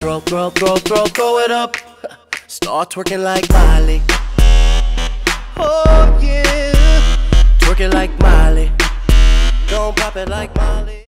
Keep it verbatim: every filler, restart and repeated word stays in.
Throw, throw, throw, throw, throw it up. Start twerking like MARiK. Oh yeah, twerking like MARiK. Don't pop it like MARiK.